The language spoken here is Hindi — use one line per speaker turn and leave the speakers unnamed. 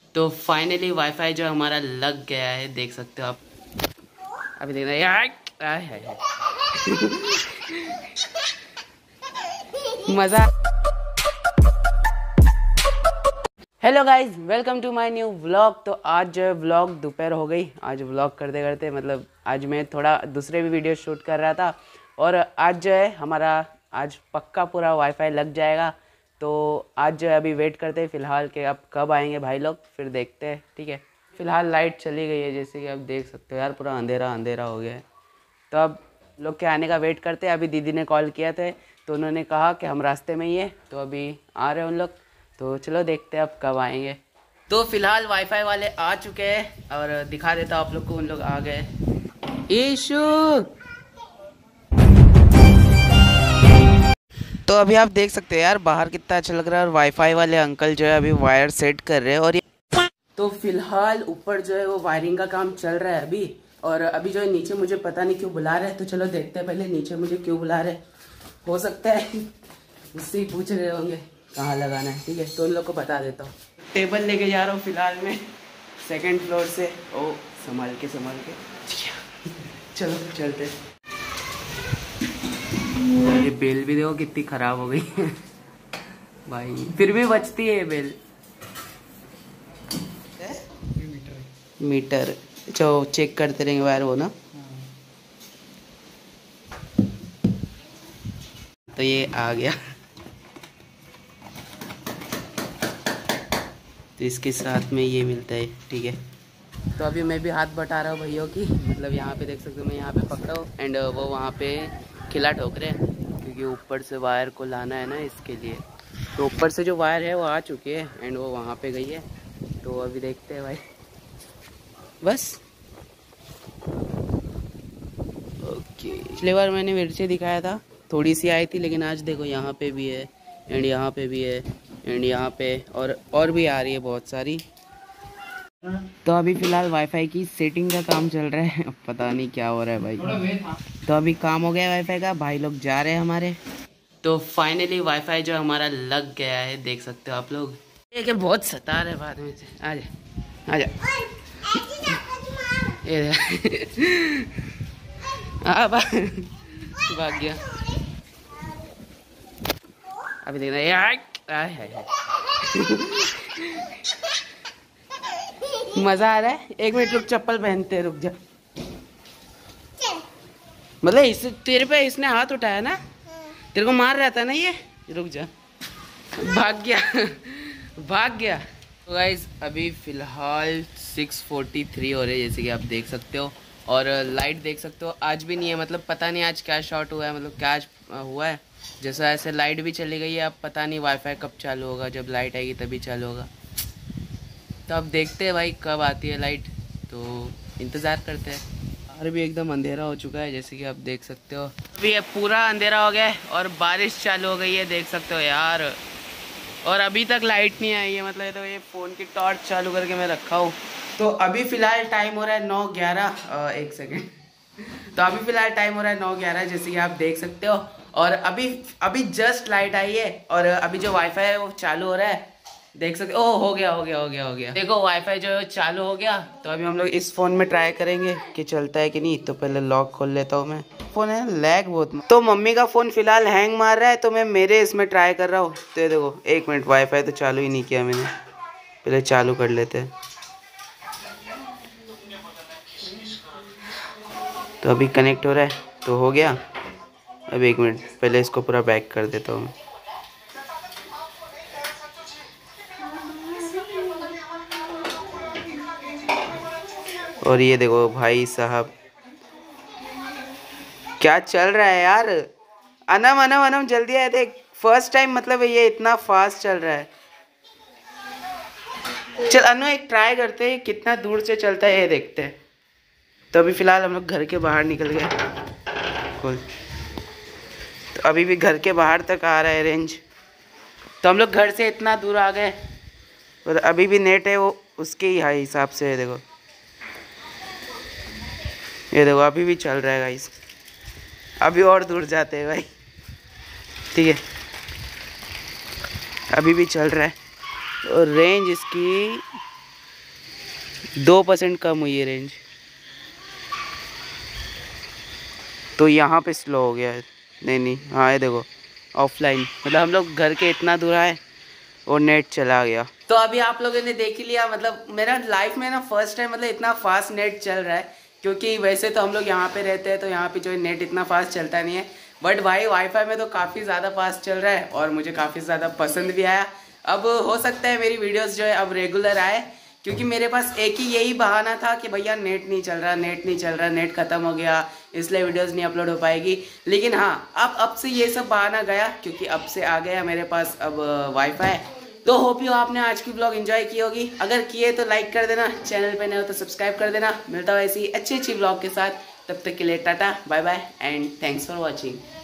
तो फाइनली वाईफाई जो हमारा लग गया है, देख सकते हो आप। अभी देख रहे हैं मजा। Hello guys, welcome to my new vlog. तो आज जो है व्लॉग दोपहर हो गई। आज व्लॉग करते करते मतलब आज मैं थोड़ा दूसरे भी वीडियो शूट कर रहा था और आज जो है हमारा आज पक्का पूरा वाईफाई लग जाएगा। तो आज जो है अभी वेट करते हैं फ़िलहाल कि अब कब आएंगे भाई लोग, फिर देखते हैं। ठीक है, फ़िलहाल लाइट चली गई है जैसे कि आप देख सकते हो यार, पूरा अंधेरा अंधेरा हो गया है। तो अब लोग के आने का वेट करते हैं। अभी दीदी ने कॉल किया था तो उन्होंने कहा कि हम रास्ते में ही है, तो अभी आ रहे हैं उन लोग। तो चलो देखते हैं अब कब आएंगे। तो फिलहाल वाईफाई वाले आ चुके हैं और दिखा देता हूँ आप लोग को, उन लोग आ गए। ईशु, तो अभी आप देख सकते हैं यार बाहर कितना अच्छा लग रहा है और वाईफाई वाले अंकल जो है अभी वायर सेट कर रहे हैं। और तो फिलहाल ऊपर जो है वो वायरिंग का काम चल रहा है अभी, और अभी जो है नीचे मुझे पता नहीं क्यों बुला रहे हैं। तो चलो देखते हैं पहले नीचे मुझे क्यों बुला रहे हैं। हो सकता है मुझसे ही पूछ रहे होंगे कहाँ लगाना है। ठीक है, तो उन लोग को बता देता हूँ। टेबल लेके जा रहा हूँ फिलहाल मैं सेकंड फ्लोर से। ओ संभाल के चलो चलते। ये बेल भी देखो कितनी खराब हो गई है भाई, फिर भी बचती है ये बेल। मीटर जो चेक करते रहेंगे वायर वो ना। तो ये आ गया। तो इसके साथ में ये मिलता है। ठीक है, तो अभी मैं भी हाथ बटा रहा हूँ भैया की। मतलब यहाँ पे देख सकते हो, मैं यहाँ पे पकड़ा हूँ एंड वो वहाँ पे खिला ठोक रहे हैं क्योंकि ऊपर से वायर को लाना है ना, इसके लिए। तो ऊपर से जो वायर है वो आ चुकी है एंड वो वहाँ पे गई है। तो अभी देखते हैं भाई, बस ओके। पिछली बार मैंने मिर्ची दिखाया था, थोड़ी सी आई थी, लेकिन आज देखो यहाँ पे भी है एंड यहाँ पे भी है एंड यहाँ पे और भी आ रही है बहुत सारी। तो अभी फ़िलहाल वाईफाई की सेटिंग का काम चल रहा है, अब पता नहीं क्या हो रहा है भाई। तो अभी काम हो गया वाईफाई का, भाई लोग जा रहे हैं हमारे। तो फाइनली वाईफाई जो हमारा लग गया है, देख सकते हो आप लोग। ये बहुत सता रहे बाद में से। आजा आजा ये भाग गया। अभी देख रहे हैं मजा आ रहा है। एक मिनट रुक, चप्पल पहनते हैं, रुक जा। मतलब इस तेरे पे इसने हाथ उठाया ना, तेरे को मार रहा था ना ये। रुक जा, भाग गया भाग गया। तो गाइज अभी फिलहाल 6:43 हो रहे हैं जैसे कि आप देख सकते हो। और लाइट देख सकते हो आज भी नहीं है। मतलब पता नहीं आज क्या शॉर्ट हुआ है, मतलब क्या आज हुआ है। जैसा ऐसे लाइट भी चली गई है, अब पता नहीं वाईफाई कब चालू होगा। जब लाइट आएगी तभी चालू होगा। तो अब देखते हैं भाई कब आती है लाइट, तो इंतज़ार करते हैं। बाहर भी एकदम अंधेरा हो चुका है जैसे कि आप देख सकते हो। अभी ये पूरा अंधेरा हो गया है और बारिश चालू हो गई है, देख सकते हो यार। और अभी तक लाइट नहीं आई है। मतलब तो ये फ़ोन की टॉर्च चालू करके मैं रखा हूँ। तो अभी फ़िलहाल टाइम हो रहा है 9:11। एक सेकेंड। तो अभी फ़िलहाल टाइम हो रहा है 9:11 जैसे कि आप देख सकते हो। और अभी जस्ट लाइट आई है और अभी जो वाईफाई है वो चालू हो रहा है, देख सकते हो। हो गया। देखो वाईफाई जो चालू हो गया। तो अभी हम लोग इस फ़ोन में ट्राई करेंगे कि चलता है कि नहीं। तो पहले लॉक खोल लेता हूँ मैं। फ़ोन है लैग बहुत। तो मम्मी का फ़ोन फ़िलहाल हैंग मार रहा है, तो मैं मेरे इसमें ट्राई कर रहा हूँ। तो देखो एक मिनट, वाईफाई तो चालू ही नहीं किया मैंने, पहले चालू कर लेते हैं। तो अभी कनेक्ट हो रहा है, तो हो गया। अब एक मिनट, पहले इसको पूरा बैक कर देता हूँ। और ये देखो भाई साहब क्या चल रहा है यार। अनम जल्दी आए देख। फर्स्ट टाइम मतलब ये इतना फास्ट चल रहा है। चल अनु एक ट्राई करते हैं कितना दूर से चलता है, ये देखते हैं। तो अभी फ़िलहाल हम लोग घर के बाहर निकल गए। खोल। तो अभी भी घर के बाहर तक आ रहा है रेंज। तो हम लोग घर से इतना दूर आ गए और अभी भी नेट है वो उसके ही हाई हिसाब से है। देखो ये देखो अभी भी चल रहा है गाइस। अभी और दूर जाते हैं भाई। ठीक है, अभी भी चल रहा है। और रेंज इसकी 2% कम हुई है रेंज, तो यहाँ पे स्लो हो गया है। नहीं हाँ ये देखो ऑफलाइन, मतलब हम लोग घर के इतना दूर आए और नेट चला गया। तो अभी आप लोगों ने देख ही लिया, मतलब मेरा लाइफ में ना फर्स्ट टाइम मतलब इतना फास्ट नेट चल रहा है, क्योंकि वैसे तो हम लोग यहाँ पे रहते हैं तो यहाँ पे जो है नेट इतना फास्ट चलता नहीं है, बट भाई वाईफाई में तो काफ़ी ज़्यादा फास्ट चल रहा है और मुझे काफ़ी ज़्यादा पसंद भी आया। अब हो सकता है मेरी वीडियोस जो है अब रेगुलर आए, क्योंकि मेरे पास एक ही यही बहाना था कि भैया नेट नहीं चल रहा, नेट नहीं चल रहा, नेट खत्म हो गया, इसलिए वीडियोस नहीं अपलोड हो पाएगी। लेकिन हाँ अब से ये सब बहाना गया, क्योंकि अब से आ गया मेरे पास अब वाईफाई। तो होप यू आपने आज की ब्लॉग एंजॉय की होगी, अगर किए तो लाइक कर देना, चैनल पे नए हो तो सब्सक्राइब कर देना। मिलता हूँ ऐसी अच्छी ब्लॉग के साथ, तब तक के लिए tata bye bye and thanks for watching.